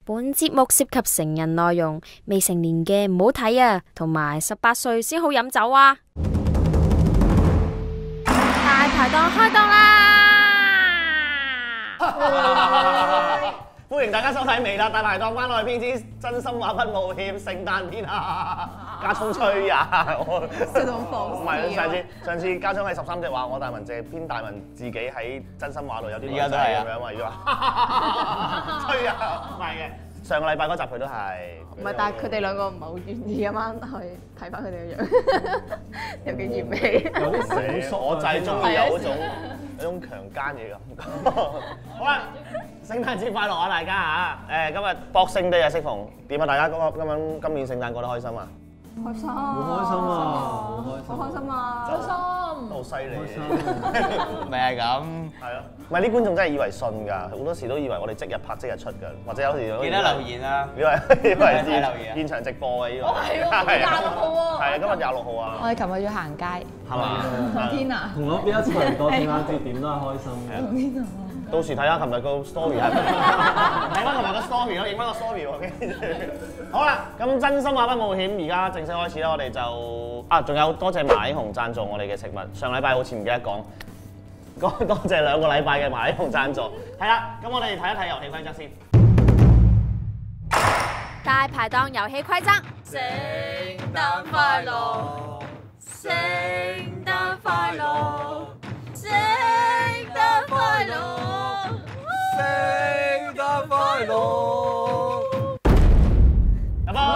本節目涉及成人內容，未成年嘅唔好睇啊，同埋18歲先好飲酒啊！大排檔開檔啦！ 歡迎大家收睇《微辣大排檔》關愛篇之真心話不冒險聖誕篇啊！加葱吹啊！我笑到放肆。 唔係上次加葱係13隻話，我大文謝編大文自己喺真心話度有啲女仔咁樣嘛，如果話吹啊，唔係嘅。上個禮拜嗰集佢都係。 唔係，但係佢哋兩個唔係好願意咁樣去睇翻佢哋嘅樣，有幾熱味。 有啲死，我就係中意有嗰種強姦嘅感覺。好啦，聖誕節快樂啊大家嚇！今日Boxing Day啊，適逢點啊？大家今年聖誕過得開心啊？ 開心， 好開心啊！ 好開心啊！開心， 好犀利， 咪係咁。 係咯，唔係啲觀眾真係以為信㗎，好多時都以為我哋即日拍即日出㗎，或者有時記得留言啊！ 以為留言現場直播嘅呢個。 係喎，26號喎。 係啊，今日26號啊。 我哋琴日要行街， 係嘛？ 天啊！ 同我邊一齊過聖誕節點都係開心嘅。 到時睇下琴日個 story 係咩？睇翻琴日個 story 咯，影翻個 story 喎。跟住好啦，咁真心話不冒險，而家正式開始啦。我哋就仲有多謝馬英雄贊助我哋嘅食物。上禮拜好似唔記得講，多謝2個禮拜嘅馬英雄贊助。係啦，咁我哋睇一睇遊戲規則先。 大排檔遊戲規則： 聖誕快樂，聖誕快樂，聖誕快樂， 聖誕快樂！ 有冇？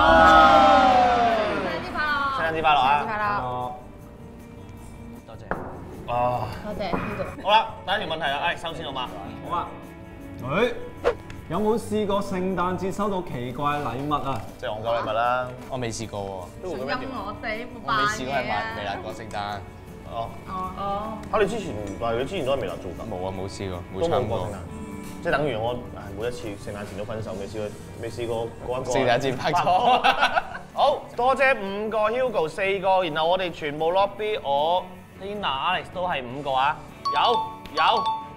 聖誕節快樂啊！ 快樂， 多謝。啊！ 多謝呢度。 好啦，第一條問題啦，收先好嘛？ 好啊！有冇試過聖誕節收到奇怪禮物啊？ 即係戇鳩禮物啦。 我未試過喎， 陰我哋冇我扮未試過係嘢啊！ 微辣過聖誕。 哦。嚇！你之前都係微辣做㗎？ 冇啊，冇試過，冇都冇參過過聖。誕，即係等於我每一次聖誕前都分手，未試過嗰一個。 聖誕節拍拖。 好多謝5個 Hugo 4個，然後我哋全部 lobby 我 Tina Alex 都係5個啊！有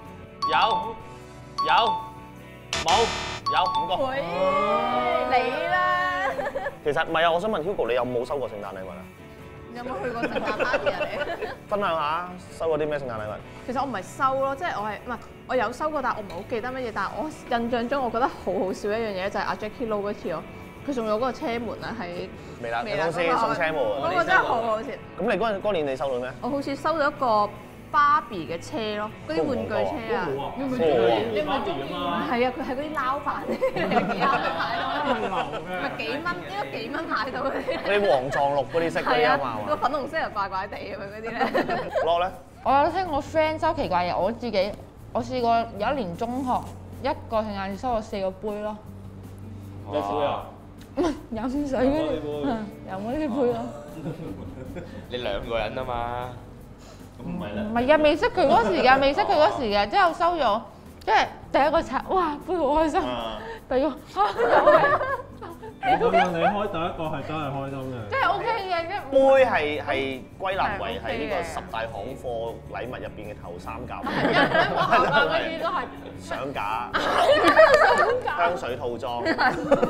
冇5個？ 喂，你啦！ 其實唔係啊，我想問 Hugo 你有冇收過聖誕禮物啊？ 有冇去過聖誕 party 啊？你分享下收過啲咩聖誕禮物？ 其實我唔係收咯，即係我有收過，但係我唔係好記得乜嘢。但係我印象中，我覺得好好笑一樣嘢就係阿 Jackie Lou 嗰次咯，佢送咗嗰個車門啊，喺微辣公司送車門。 嗰個真係好好笑。 咁你嗰年你收到咩？ 我好似收咗一個芭比嘅車咯，嗰啲玩具車啊。你唔係中意嗎？係啊，佢係嗰啲撈飯嚟嘅，幾啱買到。咪幾蚊，應該幾蚊買到嗰啲。 嗰啲黃撞綠嗰啲色嗰啲啊嘛。 個粉紅色又怪怪地咁樣嗰啲咧。 攞咧？ 我有聽我 friend 收奇怪嘢，我試過有一年中學一個聖誕節收咗4個杯咯。 咩杯啊？ 飲水嗰啲，飲嗰啲杯咯。 你2個人啊嘛。 唔係啊，未識佢嗰時嘅，之後收咗，即係第一個拆，哇，杯好開心。第二個咁樣你開第一個係真係開心嘅。 即係 OK 嘅， 杯係歸納為係呢個10大行貨禮物入邊嘅頭3甲。 嗰啲都係相架、香水套裝、杯。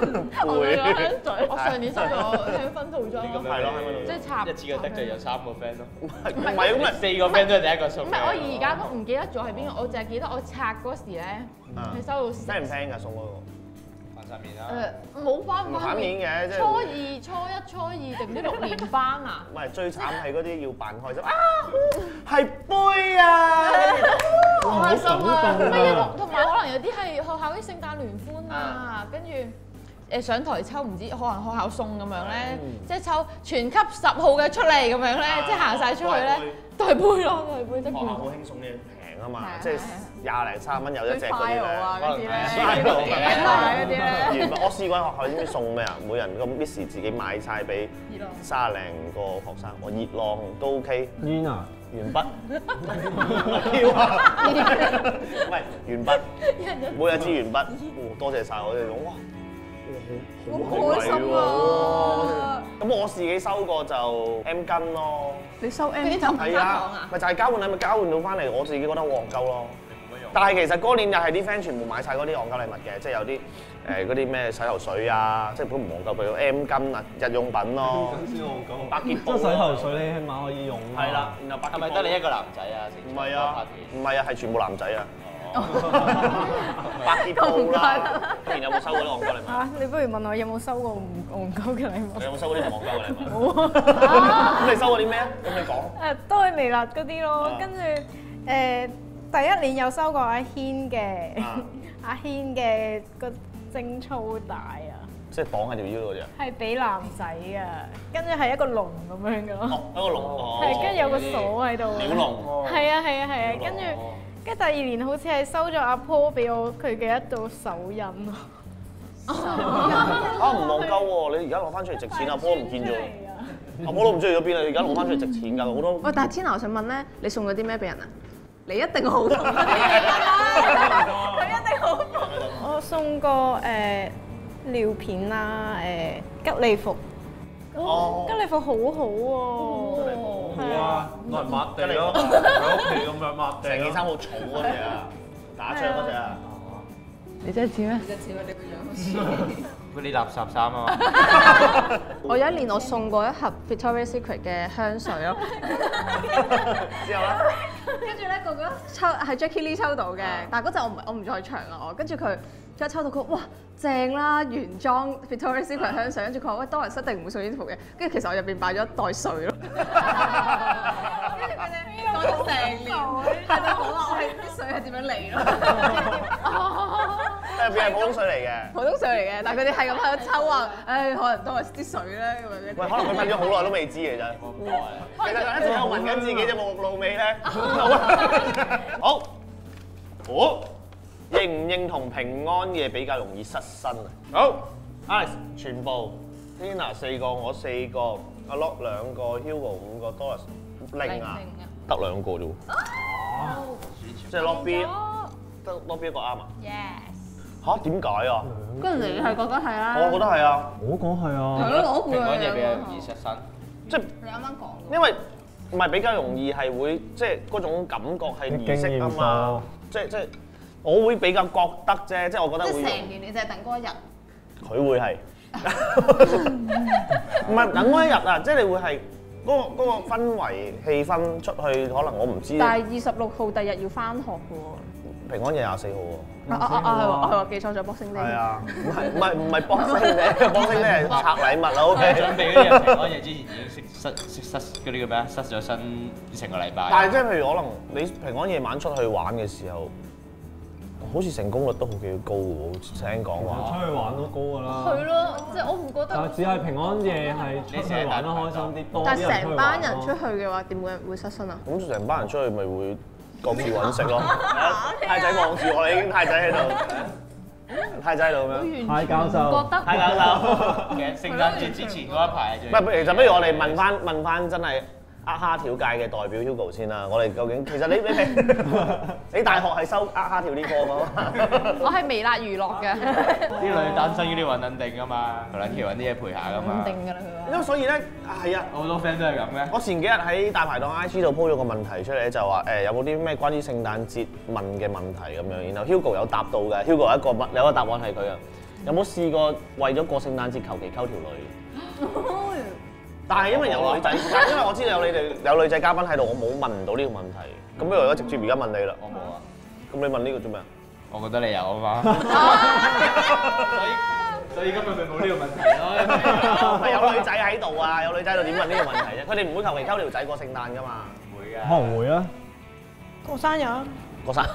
我上年收咗香薰套裝咯， 係咯， 即係插一次過得罪有3個 friend 咯。 唔係咁啊 ，4個 friend 都係第一個送。 唔係，我而家都唔記得咗係邊個，我淨係記得我拆嗰時咧，係收到聽唔聽㗎送嗰個？ 反晒面啦。 冇反面嘅，即係初1、初2定唔知6年班啊？ 唔係最慘係嗰啲要扮開心啊！係杯啊！ 好開心啊！唔係啊，同埋可能有啲係學校啲聖誕聯歡啊，跟住上台抽唔知可能學校送咁樣咧，即係抽全級10號嘅出嚟咁樣咧，即係行晒出去咧，都係杯咯，都係杯。 學校好興送嘅平啊嘛，即係20零30蚊有一隻嗰啲咧。 啊，嗰啲咧， 嗰啲咧。 我試過喺學校，知唔知送咩啊？每人個 miss 自己買晒俾30零個學生，我熱浪都 OK。 煙啊！ 鉛筆，飄啊！唔係鉛筆，每一支鉛筆，多謝晒我哋講，哇！ 好開心啊！ 咁我自己收過就 M 巾咯。 你收 M 巾係啊，咪就係交換禮物交換到翻嚟，我自己覺得好戇鳩咯。 但係其實嗰年又係啲 friend 全部買晒嗰啲戇鳩禮物嘅，即係有啲嗰啲咩洗頭水啊，即係本唔戇鳩，譬如 M 巾啊、日用品咯，百潔布。 即係洗頭水你起碼可以用。 係啦，然後百潔布。 係咪得你一個男仔啊？ 唔係啊，唔係啊，係全部男仔啊。百潔布啦，當然有冇收過啲戇鳩禮物？ 啊，你不如問我有冇收過唔戇鳩嘅禮物？ 你有冇收過啲唔戇鳩嘅禮物？ 冇啊！ 咁你收過啲咩啊？咁你講。 都係微辣嗰啲咯，跟住第一年有收過阿軒嘅阿軒嘅個貞操帶啊， 即係綁喺條腰嗰隻。 係俾男仔啊，跟住係一個龍咁樣嘅咯。 哦，一個龍。哦。 係，跟住有個鎖喺度。 鳥籠。 係啊係啊係啊，跟住第二年好似係收咗阿 Paul 俾我佢嘅一道手印咯。 啊唔戇鳩喎！你而家攞翻出嚟值錢，阿 Paul 唔見咗。阿 Paul 都唔知去咗邊啦！你而家攞翻出嚟值錢㗎，好多。 喂，但係 Tina，我想問咧，你送咗啲咩俾人啊？你一定好痛，佢一定好痛。 我送過尿片啦，吉利服。吉利服好好喎。 係啊，攞嚟抹地咯，喺屋企咁樣抹地。 成件衫好草嗰隻啊，打槍嗰隻啊。 你真係似咩？ 你真係似我哋個樣好似。 嗰啲垃圾衫啊！ 我有一年我送過一盒 Victoria's Secret 嘅香水咯。 之後咧， 跟住咧個個抽係 Jackie Lee 抽到嘅，但係嗰陣我唔在場啊我，跟住佢一抽到佢哇正啦原裝 Victoria's Secret 香水，跟住佢話喂多人一定唔會送呢套嘅，跟住其實我入邊擺咗一袋水咯。跟住佢哋講咗成年，係就講話我係啲水係點樣嚟咯。 入邊係普通水嚟嘅。 普通水嚟嘅，但係佢哋係咁喺度抽話，唉可能都係啲水咧咁樣。 喂，可能佢噴咗好耐都未知嘅真。其實佢一直有聞緊自己隻沐浴露味咧。好，好，認唔認同平安夜比較容易失身啊？好 ，Alex 全部 ，Tina 4個，我4個，阿 Lock 2個 ，Hugo 5個 ，Doris 0啊，得2個啫喎。即係 Lock B，得 Lock B 一個啱啊？ Yes。 嚇點解啊？ 跟住你係覺得係啦。 我覺得係啊。 我講係啊。 係咯，我估平安夜比較容易失身。 即係你啱啱講。 因為唔係比較容易係會即係嗰種感覺係儀式啊嘛，即係我會比較覺得啫，即係我覺得會。 即係成年你就係等嗰一日。 佢會係，唔係等嗰一日啊！即係你會係嗰個氛圍氣氛出去，可能我唔知。 但係26號第日要翻學嘅喎。 平安夜24號喎。 係喎，記錯咗 Boxing Day。 係啊，唔係 Boxing Day，Boxing Day 係拆禮物啦，OK。 準備嗰啲人平安夜之前已經失嗰啲叫咩啊？失咗身成個禮拜。 但係即係譬如可能你平安夜晚出去玩嘅時候，好似成功率都好幾高喎，聽講話。 出去玩都高㗎啦。 係咯，即係我唔覺得。 但係只係平安夜係出去玩得開心啲，多啲但係人出去玩咯。 成班人出去嘅話，點會失身啊？ 咁成班人出去咪會各自揾食咯。太仔望住我啦，已經太仔喺度，太仔喺度咁樣。 太教授。 覺得太教授。 其實聖誕節之前嗰一排係最。 唔係，其實不如我哋問翻真係蝦條界嘅代表 Hugo 先啦。我哋究竟其實你大學係收蝦條呢科㗎嘛？ 我係微辣娛樂嘅。 啲女單身嗰啲穩定㗎嘛，求撚其揾啲嘢陪下㗎嘛。 穩定㗎啦佢話。 因為所以咧係啊， 好多 friend 都係咁嘅。 我前幾日喺大排檔 IG 度 po 咗個問題出嚟，就話有冇啲咩關於聖誕節問嘅問題咁樣，然後 Hugo 有答到嘅。Hugo 有一個答案係佢嘅，有冇試過為咗過聖誕節求其溝條女？但係因為有女仔，因為我知道有女仔嘉賓喺度，我冇問唔到呢個問題。咁不如我直接而家問你啦。 我冇啊。 咁你問呢個做咩啊？ 我覺得你有啊嘛。所以今日咪冇呢個問題咯。 係有女仔喺度啊，有女仔喺度點問呢個問題啫？佢哋唔會求其溝條仔過聖誕㗎嘛。 唔會㗎。 可能會啊。 過生日啊！ 過生。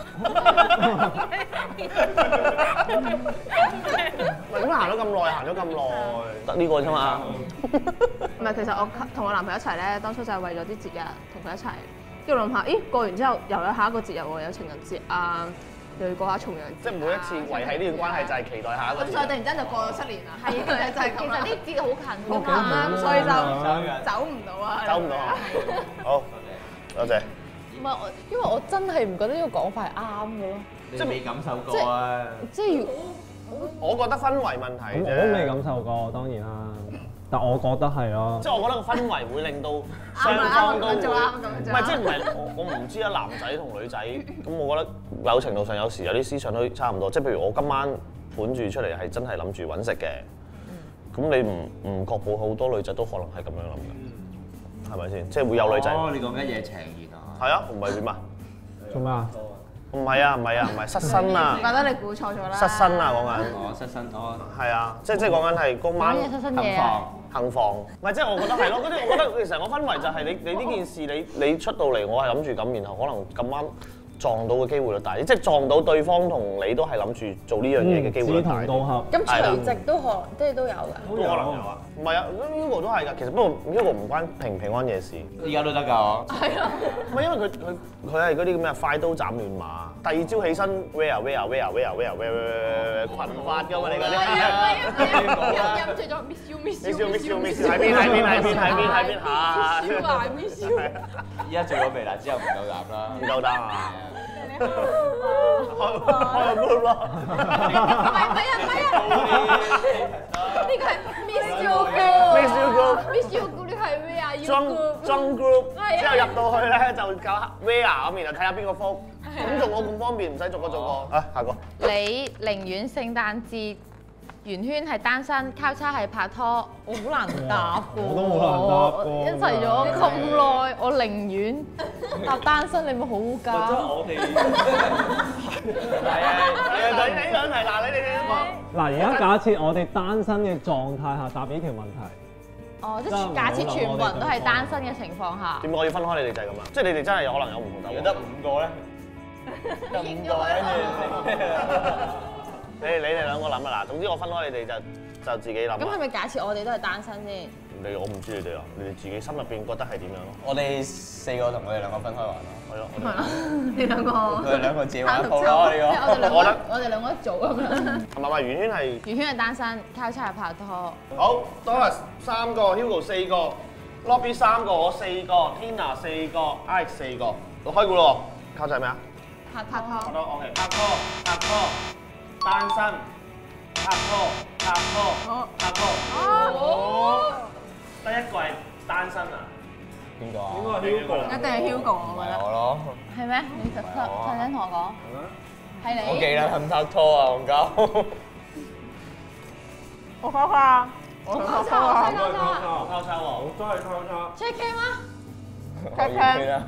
喂，咁行咗咁耐，得呢個啫嘛。 唔係，其實我同我男朋友一齊咧，當初就係為咗啲節日同佢一齊。跟住諗下，咦過完之後又有下一個節日喎，有情人節啊，又要過下重陽節。 即係每一次維係呢段關係就係期待下一個節日。 咁所以突然之間就過咗7年啦。係啊，就係咁啦。 其實啲節好近㗎嘛， 啱，所以就走唔到啊。 走唔到啊！好，多謝。 唔係因為我真係唔覺得呢個講法係啱嘅咯。 你未感受過啊？ 即係我覺得氛圍問題啫。 我都未感受過，當然啦。 但我覺得係咯。 即係我覺得個氛圍會令到雙方都會， 做啱唔係即係唔係我唔知啊，男仔同女仔咁，我覺得某程度上有時有啲思想都差唔多。即係譬如我今晚盤住出嚟係真係諗住揾食嘅，咁你唔確保好多女仔都可能係咁樣諗嘅，係咪先？即係會有女仔。 哦，你講緊夜情緣啊？ 係啊，唔係點啊？ 做咩啊？ 唔係啊，唔係啊，唔係失身啊！ 覺得你估錯咗啦。 失身啊，講緊。 哦，失身哦。 係啊，即係講緊係嗰晚失身嘢啊！ 行房，唔係即係我覺得係咯，嗰啲我覺得其實個氛圍就係你呢件事你出到嚟，我係諗住咁，然後可能咁啱撞到嘅機會率大啲，即係撞到對方同你都係諗住做呢樣嘢嘅機會率大啲。 志同道合。 咁垂直都可，即係都有㗎。 都可能有啊，唔係啊，Hugo 都係㗎。其實不過 Hugo 唔關平唔平安夜事。 而家都得㗎。 係啊。 唔係因為佢係嗰啲咁嘅快刀斬亂麻，第二朝起身 wear 群發㗎嘛你嗰啲。 飲住咗 miss you 喺邊嚇？ 超壞 miss you。 依家做咗微辣之後唔夠膽啦。 唔夠膽啊！開個 group 咯。 唔係，呢個係 miss you group。miss you group 呢個係 where are you Jung group， 之後入到去咧就搞 where 咁，然後睇下邊個覆。咁仲我咁方便，唔使逐個。啊，下個。 你寧願聖誕節圓圈係單身，交叉係拍拖，我好難答㗎。 我都好難答㗎。 一齊咗咁耐，我寧願答單身，你咪好㗎。 我哋係啊， 你兩題嗱，你哋嗱，而家假設我哋單身嘅狀態下答呢條問題。 哦，即係假設全部人都係單身嘅情況下。 點解我要分開你哋就係咁啦？即係你哋真係有可能有唔同答案。 有得5個咧，得5個跟住。 你哋兩個諗啊嗱，總之我分開你哋就自己諗。 咁係咪假設我哋都係單身先？ 我唔知你哋啊，你哋自己心入邊覺得係點樣咯？ 我哋4個同佢哋2個分開玩咯。 係咯， 你兩個。 佢哋2個自己玩鋪咯，呢個。 我哋兩個一組咁樣。 係咪圓圈係？ 圓圈係單身，交叉係拍拖。 好，Doris 3個 ，Hugo 4個 ，Lobby 3個，我4個 ，Tina 4個 ，Alex 4個。我開估咯喎，交叉係咩啊？ 拍拖。 OK，拍拖，單身，拍拖。得一個係單身啊？ 邊個啊？ 應該係 Hugo。 一定係 Hugo，我覺得。 我咯。 係咩？你想同我講？係你。 我記得肯拍拖啊，戇鳩。 我花花， 我交叉。 交叉喎， 真係交叉。 check K 嗎？ 可以啦。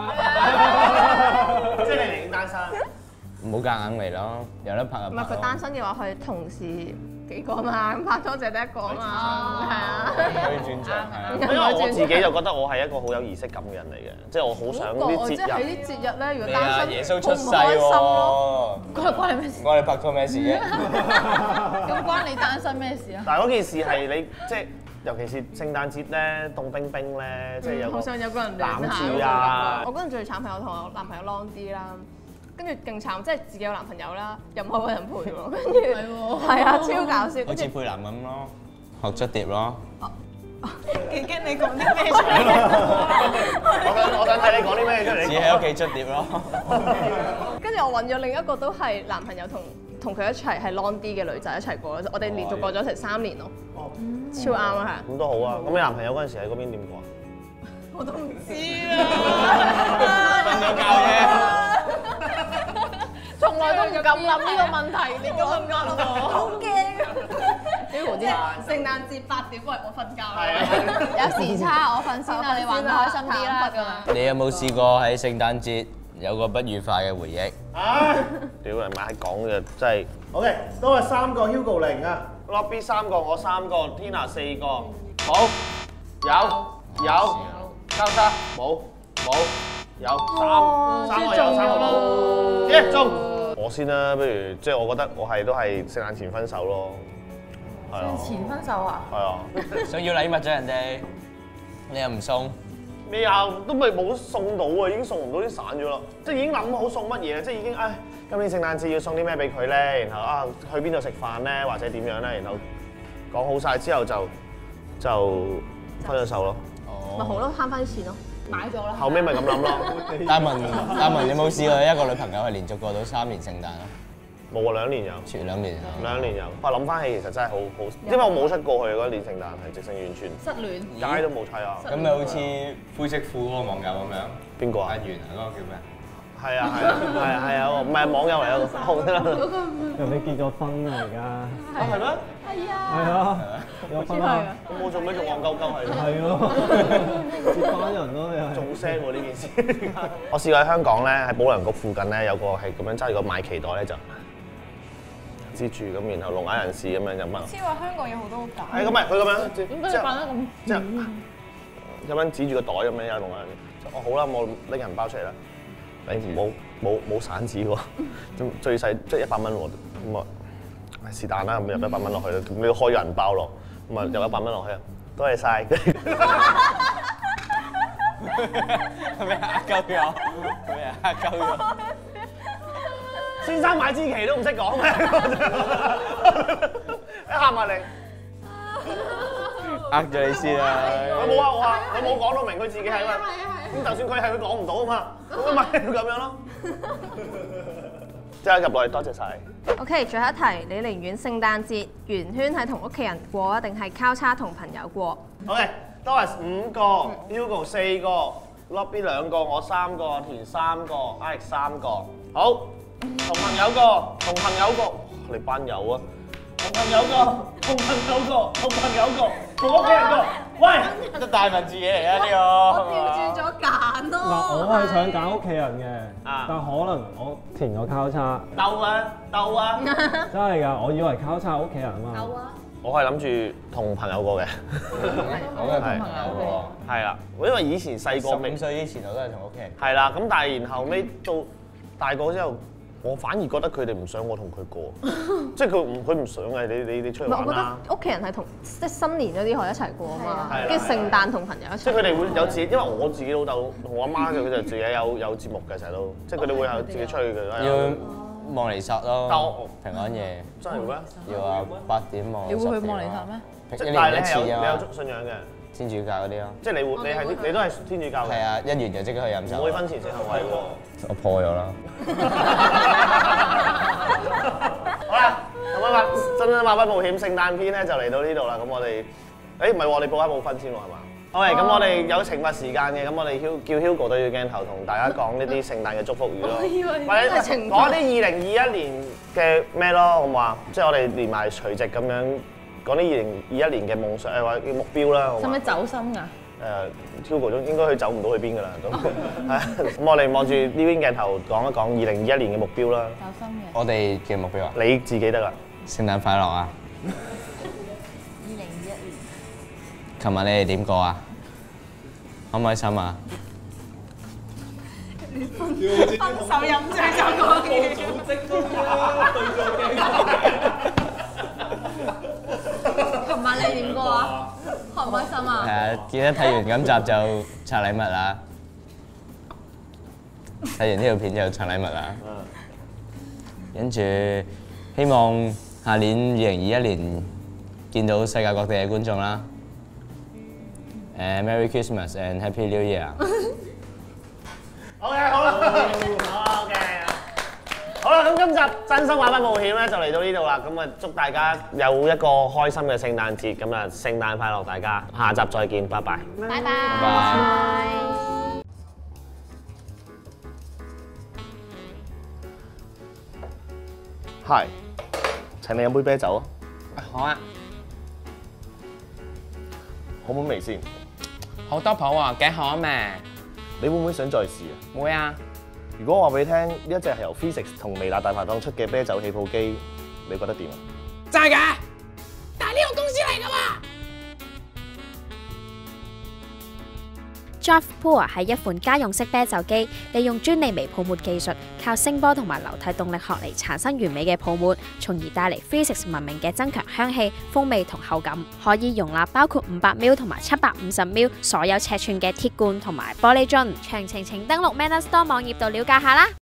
即係你寧願單身。 唔好夾硬嚟咯，有得拍就拍。 唔係佢單身嘅話，佢同時幾個嘛，咁拍拖就得一個嘛，係啊。 可以轉場係啊。 因為我自己就覺得我係一個好有儀式感嘅人嚟嘅，即係我好想啲節日。 即係喺啲節日咧，如果你啊， 單身， 耶穌出世好唔開心喎咯。。關你咩事？ 關你拍拖咩事啫？ 咁關你單身咩事啊？ 但係嗰件事係你即係，尤其是聖誕節咧，凍冰冰咧，即係有個好想有個人攬住啊！ 我嗰陣最慘係我同我男朋友 long 啲啦，跟住勁慘，即係自己有男朋友啦，又唔可以揾人陪喎，跟住係啊，超搞笑。 好似佩蘭咁咯，學捽碟咯。 幾驚你講啲咩出嚟？ 我想睇你講啲咩出嚟。 自己喺屋企捽碟咯。 跟住我揾咗另一個都係男朋友同佢一齊係 long 啲嘅女仔一齊過，我哋連續過咗成3年咯。哦，超啱啊，係。 咁都好啊！咁你男朋友嗰陣時喺嗰邊點過啊？ 我都唔知瞓咗覺啫。 從來都唔敢諗呢個問題，你咁樣噏我。 好驚啊！Hugo 啲聖誕節8點喂我瞓覺啦。 有時差，我瞓先啦，你玩得開心啲啦咁樣。 你有冇試過喺聖誕節有個不愉快嘅回憶？ 唉，屌人買講嘅真係。OK，都係3個 Hugo 0啊 ，Lobby 3個，我3個 ，Tina 4個，冇，有，交叉，冇，有3個有3個冇，耶中。我先啦，不如即係我覺得我都係聖誕前分手咯，係啊。 前分手啊？ 係啊。 想要禮物啫人哋，你又唔送？ 咩啊？都咪冇送到啊！已經送唔到，已經散咗啦。即係已經諗好送乜嘢，即係已經唉，今年聖誕節要送啲咩俾佢咧？然後啊，去邊度食飯咧，或者點樣咧？然後講好晒之後就分咗手咯。 咪好咯，慳翻啲錢咯，買咗啦。 後尾咪咁諗咯。 大文有冇試過一個女朋友係連續過到3年聖誕啊？ 冇啊，2年有， 前2年有。 2年有。我諗翻起其實真係好，因為我冇出過去嗰年聖誕係直情完全失戀。 街都冇睇啊。 咁咪好似灰色褲嗰個網友咁樣。 邊個啊？ 阿源啊，嗰個叫咩？ 係啊，唔係網友嚟啊， 人哋結咗婚啦而家。 係咩？ 係啊。 係啊，有婚啦。 咁我做咩仲戇鳩鳩係？ 係咯，接班人咯又係。 仲聲喎呢件事。我試過喺香港咧，喺保良局附近咧有個係咁樣揸住個買旗袋咧就支住咁，然後聾啞人士咁樣就乜？ 知話香港有好多假。 係咁咪佢咁樣， 點解你扮得咁？ 即係咁樣指住個袋咁樣有聾啞人士。哦好啦，我拎銀包出嚟啦。你冇散紙喎，最細即係100蚊喎，咁啊是但啦，咁入100蚊落去啦，咁你要開銀包咯，咁啊入100蚊落去啊，多謝晒。 係咪呃鳩咗？係咪呃鳩咗？ 先生買支旗都唔識講咩？一喊埋嚟， 呃咗你先啦。 佢冇啊，我話佢冇講到明佢自己係乜，咁就算佢係佢講唔到啊嘛，咁咪咁樣咯。即係入落去，多謝晒。 OK， 最後一題，你寧願聖誕節圓圈係同屋企人過啊，定係交叉同朋友過 OK，Doris 5個 ，Hugo 4個 ，Lobby 2個，我3個，田3個 ，Alex 3個。好，同朋友個，同朋友個，你班友啊！同朋友個，同朋友個，同朋友個，同屋企人個。喂， 得大文字嘢嚟啊呢個。 我調轉咗揀咯。 嗱，我係想揀屋企人嘅， 啊但可能我填個交叉。 鬥啊，鬥啊！ 真係㗎，我以為交叉屋企人啊嘛。 有啊。 我係諗住同朋友過嘅。 我都係同朋友係啦，因為以前細個 15歲以前我都係同屋企人。 係啦，咁但係然後尾到大個之後，我反而覺得佢哋唔想我同佢過，即係佢唔想嘅，你出去玩我覺啦。 得屋企人係同即係新年嗰啲可以一齊過啊嘛係， 跟住聖誕同朋友一齊。 即係佢哋會有自己，因為我自己老豆同我阿媽佢就自己有節目嘅成日都，即係佢哋會有自己出去嘅。 要望彌撒咯， 但我平安夜真係咩？ 要啊8點望。 你會去望彌撒咩？ 即係一但係你年一次啊嘛， 有信仰嘅， 天主教嗰啲咯。 即係你都係天主教嘅。 係啊，一完就即刻去飲酒。 唔會婚前性行為喎。 我破咗啦。 好啦，咁啊，真真馬不冒險聖誕篇咧就嚟到呢度啦。咁我哋，唔係喎，我哋報一報分先喎，係嘛？好嘅，咁我哋有懲罰時間嘅，咁我哋叫 Hugo 對住鏡頭同大家講呢啲聖誕嘅祝福語咯，或者講啲2021年嘅咩咯，好唔好啊？即係我哋連埋除夕咁樣講啲2021年嘅夢想或者目標啦，好嘛？ 使唔使走心㗎？ Hugo 都應該佢走唔到去邊㗎啦，都係咁我哋望住呢邊鏡頭講一講2021年嘅目標啦。 走心嘅。 我哋嘅目標啊， 你自己得啦。 聖誕快樂啊！ 2021年。 琴日你哋點過啊？開唔開心啊？ 分手飲醉酒嗰件。 琴晚你點過啊？開唔開心啊？ 係啊，記得睇完今集就拆禮物啦。睇完呢條片就拆禮物啦。跟住希望下年2021年見到世界各地嘅觀眾啦。Merry Christmas and Happy New Year！ OK， 好啦，OK， 好啦，咁今集真心話不冒險咧就嚟到呢度啦。咁啊，祝大家有一個開心嘅聖誕節。咁啊，聖誕快樂大家，下集再見，拜拜。 拜拜。 拜。 Hi，請你飲杯啤酒啊！ 好啊， 好唔好味先？ 好多泡喎，幾好啊咩？ 你會唔會想再試啊？ 會啊， 如果我話俾你聽，呢一隻係由 Physics 同微辣大排檔出嘅啤酒起泡機，你覺得點啊？ 真係㗎？但係呢個公司嚟㗎嘛？ Draft Pour 係一款家用式啤酒機，利用專利微泡沫技術，靠聲波同埋流體動力學嚟產生完美嘅泡沫，從而帶嚟 Physics 聞名嘅增強香氣、風味同口感。可以容納包括500ml 同埋750ml 所有尺寸嘅鐵罐同埋玻璃樽。詳情請登錄 Manner Store 網頁度了解下啦。